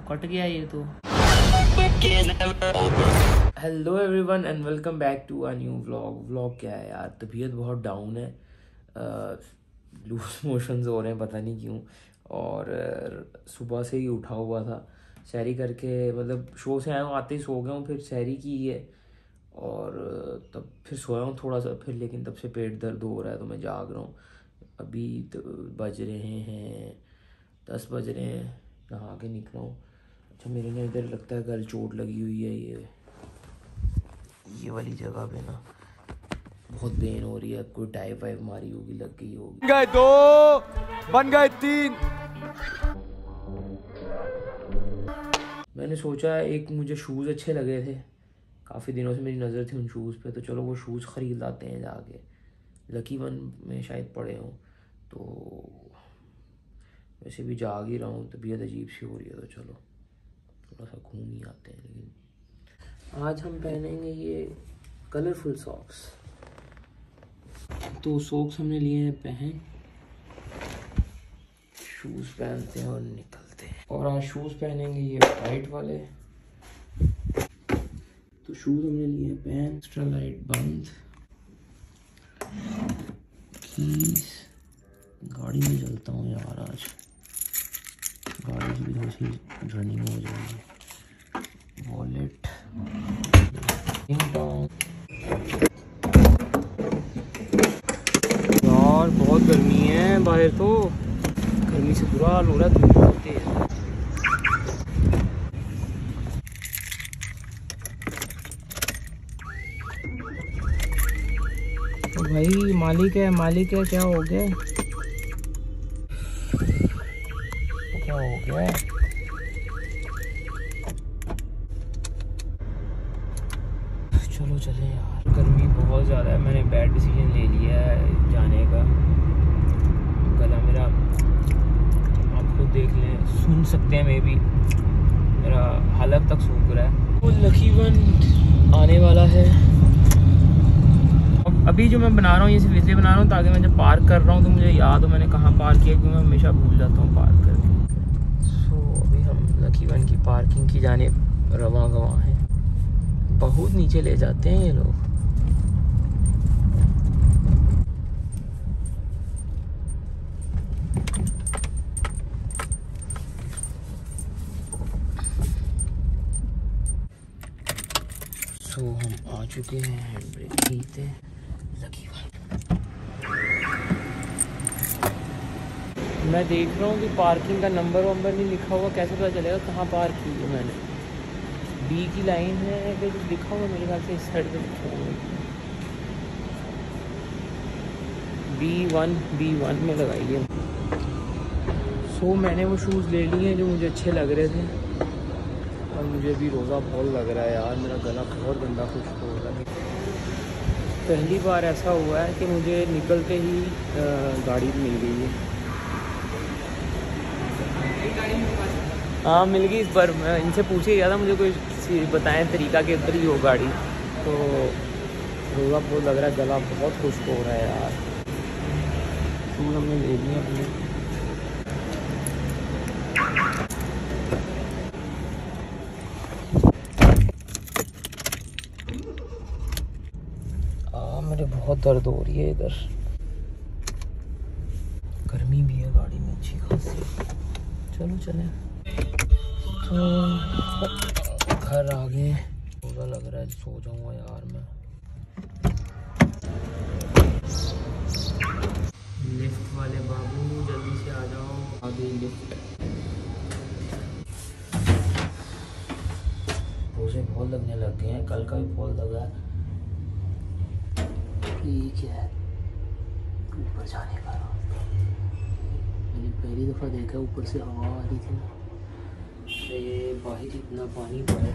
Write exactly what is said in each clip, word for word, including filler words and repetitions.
Cut गया ये तो। Hello everyone and welcome back to a new vlog. Vlog क्या है यार, तबीयत बहुत डाउन है, लूज मोशंस हो रहे हैं पता नहीं क्यों। और सुबह से ही उठा हुआ था, सैरी करके, मतलब शो से आया हूँ, आते ही सो गया हूँ, फिर सैरी की है और तब फिर सोया हूँ थोड़ा सा फिर, लेकिन तब से पेट दर्द हो रहा है तो मैं जाग रहा हूँ। अभी तो बज रहे हैं दस बज रहे हैं, नहा के निकला हूँ। अच्छा मेरे ना इधर लगता है कल चोट लगी हुई है, ये ये वाली जगह पे ना बहुत पेन हो रही है, कोई टाइप वाइप मारी होगी, लग गई होगी। गए दो बन गए तीन। मैंने सोचा एक मुझे शूज़ अच्छे लगे थे, काफ़ी दिनों से मेरी नज़र थी उन शूज़ पे, तो चलो वो शूज़ ख़रीद लाते हैं जाके, लकी वन में शायद पड़े हों। तो वैसे भी जाग ही रहा हूँ, तबीयत अजीब सी हो रही है, तो चलो थोड़ा सा घूम ही आते हैं। लेकिन आज हम पहनेंगे ये कलरफुल सॉक्स। तो सॉक्स हमने लिए हैं पहन, शूज़ पहनते हैं और निकलते हैं। और आज शूज़ पहनेंगे ये वाइट वाले। तो शूज़ हमने लिए हैं पहन, एक्स्ट्रा लाइट बंद, कीज, गाड़ी में चलता हूँ यार, आज गाड़ी भी थोड़ी सी रनिंग हो जाएगी। वॉलेट, यार बहुत गर्मी है बाहर, तो गर्मी से बुरा हाल हो रहा है, धूप बहुत तेज है। तो भाई मालिक है मालिक है क्या हो गया, क्या हो गया? चलो चले यार, गर्मी बहुत ज़्यादा है, मैंने बैड डिसीजन ले लिया है जाने का। गला मेरा आप खुद देख लें, सुन सकते हैं, मे बी मेरा हलक तक सूख रहा है। वो लकी वन आने वाला है। अब अभी जो मैं बना रहा हूँ ये सिर्फ इसलिए बना रहा हूँ ताकि मैं जब पार्क कर रहा हूँ तो मुझे याद हो मैंने कहाँ पार्क किया, क्योंकि मैं हमेशा भूल जाता हूँ पार्क करके। सो अभी हम लकी वन की पार्किंग की जाने रवा गवा हैं। बहुत नीचे ले जाते हैं ये लोग। सो so, हम आ चुके हैं, हैंड ब्रेक खींचते हैं, लकी वन। मैं देख रहा हूँ कि पार्किंग का नंबर वंबर नहीं लिखा हुआ, कैसे पता चलेगा कहाँ पार्क की है मैंने। बी की लाइन है कि जो लिखा हुआ मेरे ख्याल से इस साइड पे लिखा हुआ है, बी वन बी वन में लगाइए। सो so, मैंने वो शूज़ ले लिए हैं जो मुझे अच्छे लग रहे थे, और मुझे भी रोज़ा बहुत लग रहा है यार, मेरा गला बहुत गंदा खुश्क हो रहा है। पहली बार ऐसा हुआ है कि मुझे निकलते ही गाड़ी मिल गई है। हाँ मिल गई, पर मैं इनसे पूछे गया था मुझे कोई बताएं तरीका कि उधर ही हो गाड़ी। तो रोज़ा बहुत लग रहा है, गला बहुत खुश्क हो रहा है यार। शूज़ हमने ले लिए अपने। आ, मेरे बहुत दर्द हो रही है इधर, गर्मी भी है गाड़ी में अच्छी खासी। चलो चले, तो घर आ गए, रोज़ा लग रहा है, सो जाऊंगा यार मैं। लिफ्ट वाले बाबू जल्दी से आ जाओ, आ गई लिफ्ट। रोज़े बहुत लगने लग गए हैं, कल का भी बहुत लगा है। ठीक है, ऊपर जाने का मैंने पहली दफ़ा देखा, ऊपर से हवा आ रही थी ना, ये बाहर इतना पानी पड़ा।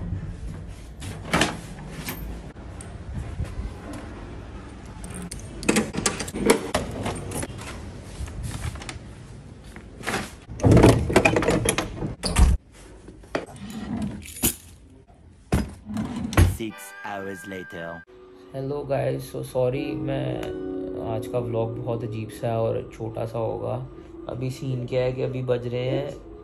Six hours later. Hello guys, so sorry, मैं आज का व्लॉग बहुत अजीब सा और छोटा सा होगा। अभी सीन क्या है कि अभी बज रहे हैं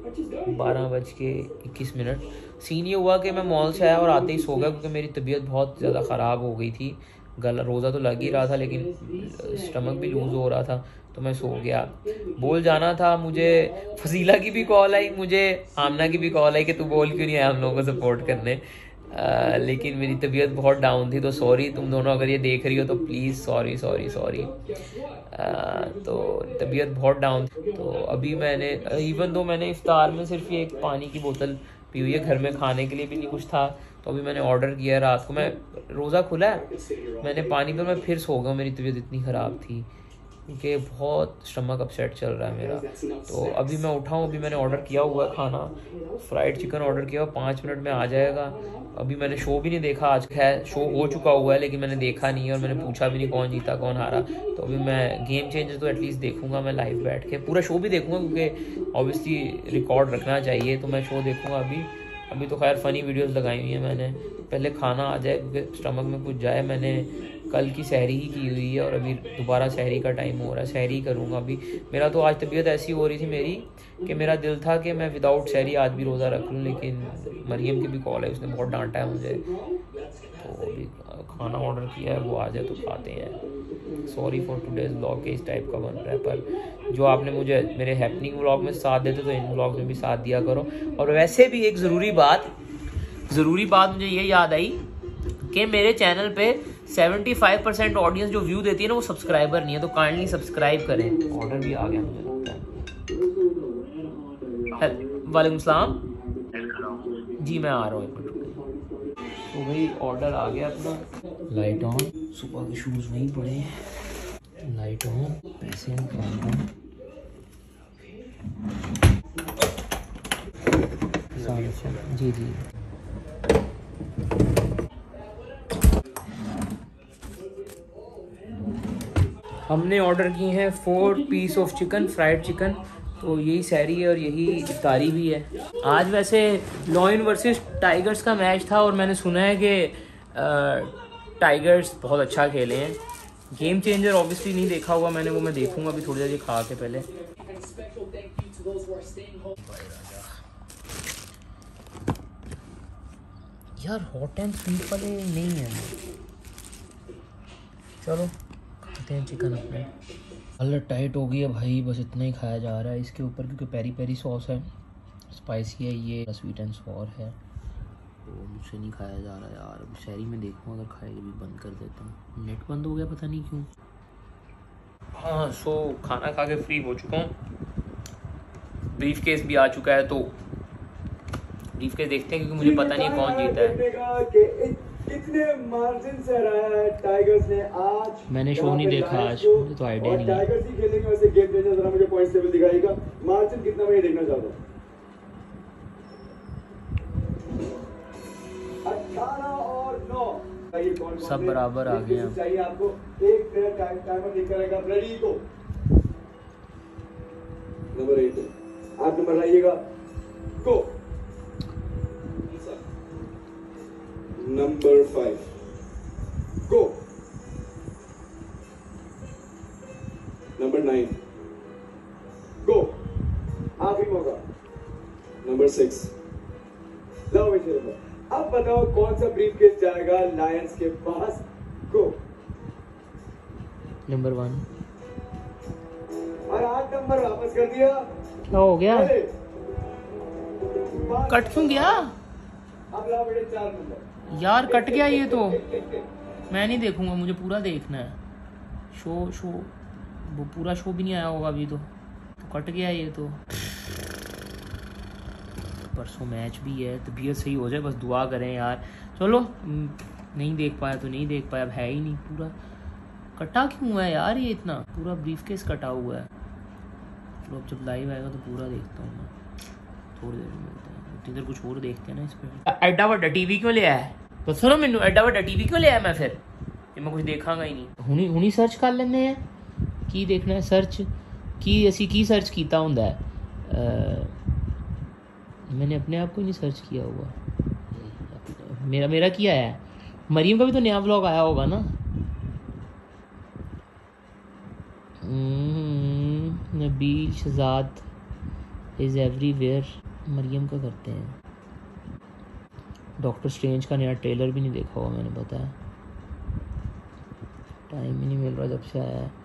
बारह बज के इक्कीस मिनट। सीन ये हुआ कि मैं मॉल से आया और आते ही सो गया क्योंकि मेरी तबीयत बहुत ज़्यादा ख़राब हो गई थी। गला रोज़ा तो लग ही रहा था लेकिन स्टमक भी लूज़ हो रहा था, तो मैं सो गया। बोल जाना था मुझे, फजीला की भी कॉल आई, मुझे आमना की भी कॉल आई कि तू बोल क्यों नहीं आया हम लोगों को सपोर्ट करने। आ, लेकिन मेरी तबीयत बहुत डाउन थी, तो सॉरी तुम दोनों अगर ये देख रही हो तो प्लीज़ सॉरी सॉरी सॉरी। तो तबीयत बहुत डाउन थी। तो अभी मैंने इवन दो मैंने इफ्तार में सिर्फ ये एक पानी की बोतल पी हुई है, घर में खाने के लिए भी नहीं कुछ था, तो अभी मैंने ऑर्डर किया है। रात को मैं रोज़ा खुला है, मैंने पानी पर मैं फिर सो गया, मेरी तबीयत इतनी ख़राब थी क्योंकि बहुत स्टमक अपसेट चल रहा है मेरा। तो अभी मैं उठा हूँ, अभी मैंने ऑर्डर किया हुआ है खाना, फ्राइड चिकन ऑर्डर किया हुआ, पाँच मिनट में आ जाएगा। अभी मैंने शो भी नहीं देखा आज, है शो हो चुका हुआ है लेकिन मैंने देखा नहीं है और मैंने पूछा भी नहीं कौन जीता कौन हारा। तो अभी मैं गेम चेंजर तो एटलीस्ट देखूंगा मैं लाइव बैठ के, पूरा शो भी देखूंगा क्योंकि ऑब्वियसली रिकॉर्ड रखना चाहिए, तो मैं शो देखूंगा। अभी अभी तो खैर फ़नी वीडियोस लगाई हुई हैं मैंने, पहले खाना आ जाए क्योंकि स्टमक में कुछ जाए। मैंने कल की सहरी ही की हुई है और अभी दोबारा सहरी का टाइम हो रहा है, सहरी करूँगा अभी। मेरा तो आज तबीयत ऐसी हो रही थी मेरी कि मेरा दिल था कि मैं विदाउट सहरी आज भी रोज़ा रख लूँ, लेकिन मरियम की भी कॉल है, उसने बहुत डांटा है मुझे। तो अभी खाना ऑर्डर किया है, वो आ जाए तो खाते हैं। सॉरी फॉर टुडेज व्लॉग के इस टाइप का बन रहा है, पर जो आपने मुझे मेरे हैपनिंग व्लॉग में साथ देते तो इन व्लॉग में भी साथ दिया करो। और वैसे भी एक ज़रूरी बात ज़रूरी बात मुझे ये याद आई कि मेरे चैनल पे पचहत्तर परसेंट ऑडियंस जो व्यू देती है ना वो सब्सक्राइबर नहीं है, तो काइंडली सब्सक्राइब करें। ऑर्डर भी आ गया मुझे लगता है। वालेकुम सलाम जी, मैं आ रहा हूँ एक मिनट। तो भाई ऑर्डर आ गया अपना, लाइट ऑन, सुबह के शूज़ नहीं पड़े, लाइट ऑन, पैसे निकालना, जी जी। हमने ऑर्डर की हैं four piece of chicken, fried chicken, तो यही सहरी है और यही इफ्तारी भी है। आज वैसे लॉयन वर्सेस टाइगर्स का मैच था और मैंने सुना है कि टाइगर्स बहुत अच्छा खेले हैं। गेम चेंजर ऑब्वियसली नहीं देखा हुआ मैंने, वो मैं देखूंगा अभी थोड़ी देर खा के पहले। यार हॉट एंड स्वीट वाले नहीं है, चलो खाते हैं चिकन अपने। हालत टाइट हो गई है भाई, बस इतना ही खाया जा रहा है इसके ऊपर क्योंकि पेरी पेरी सॉस है, स्पाइसी है, ये स्वीट एंड सॉर है, तो मुझसे नहीं खाया जा रहा यार। अब शहरी में देखूँ अगर खाए भी बंद कर देता हूँ, नेट बंद हो गया पता नहीं क्यों। हाँ सो खाना खा के फ्री हो चुका हूँ, ब्रीफ केस भी आ चुका है, तो ब्रीफ केस देखते हैं क्योंकि मुझे पता नहीं कौन जीता है। कितने मार्जिन से हराया है टाइगर्स ने आज। मैंने शो नहीं देखा आज, मुझे तो आइडिया नहीं है। टाइगर्स ही खेलेंगे वैसे गेम चेंजर, जरा मुझे पॉइंट टेबल दिखाइएगा, मार्जिन कितना मैं देखना चाहता हूं। अठारह और नौ सब बराबर आ गए हैं। चाहिए आपको एक टाइमर देखकर रहेगा, रेडी तो नंबर एट आप नंबर लाइएगा, go. Number five, go. Number nine, go. आखिरी मौका, नंबर सिक्स। लो भाई, अब बताओ कौन सा ब्रीफ केस जाएगा लायंस के पास, गो। Number one. और आठ नंबर वापस कर दिया, क्या हो गया, कट क्यों गया? अब लाओ बेटे चार नंबर। यार कट गया ये तो, मैं नहीं देखूंगा, मुझे पूरा देखना है। शो शो वो पूरा शो भी नहीं आया होगा अभी तो, तो कट गया ये तो। परसों मैच भी है, तबीयत सही हो जाए बस दुआ करें यार। चलो नहीं देख पाया तो नहीं देख पाया, अब है ही नहीं। पूरा कटा क्यों हुआ है यार ये इतना, पूरा ब्रीफ केस कटा हुआ है। तो अब जब लाइव आएगा तो पूरा देखता हूँ मैं, थोड़ी देर में मिलते हैं। इतनी देर कुछ और देखते हैं ना इस पर। एड्डा वड्डा टीवी क्यों ले आया तो सुनो मैनू, एड्डा वड्डा टीवी क्यों ले आया मैं फिर, कि मैं कुछ देखांगा ही नहीं। हुनी हुनी सर्च कर लेने हैं की देखना है, सर्च की असी की सर्च किया होंगे है। मैंने अपने आप को नहीं सर्च किया हुआ, मेरा मेरा किया है। मरीम का भी तो नया व्लॉग आया होगा ना। Nabeel Shahzad is everywhere. मरियम का करते हैं। डॉक्टर स्ट्रेंज का नया ट्रेलर भी नहीं देखा हुआ मैंने, पता है, टाइम ही नहीं मिल रहा जब से आया है।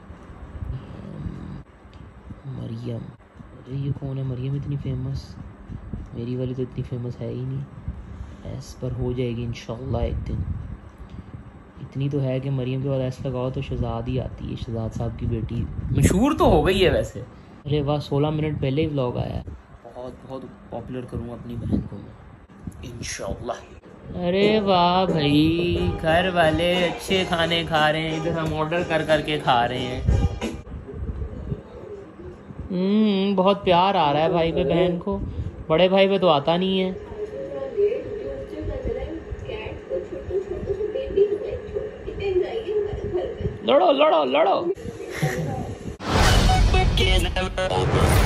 मरियम, अरे ये कौन है मरियम इतनी फेमस? मेरी वाली तो इतनी फेमस है ही नहीं। एस पर हो जाएगी इंशाल्लाह एक दिन। इतनी तो है कि मरियम के बाद एस लगाओ तो शहजाद ही आती है, शहजाद साहब की बेटी। मशहूर तो हो गई है वैसे। अरे वाह, सोलह मिनट पहले ही व्लॉग आया। बहुत बहुत पॉपुलर करूँगा अपनी बहन को मैं इंशाल्लाह। अरे वाह भाई, घर वाले अच्छे खाने खा रहे हैं, इधर हम ऑर्डर कर कर के खा रहे हैं। हम्म बहुत प्यार आ रहा है भाई पे बहन को, बड़े भाई पे तो आता नहीं है। लड़ो लड़ो लड़ो।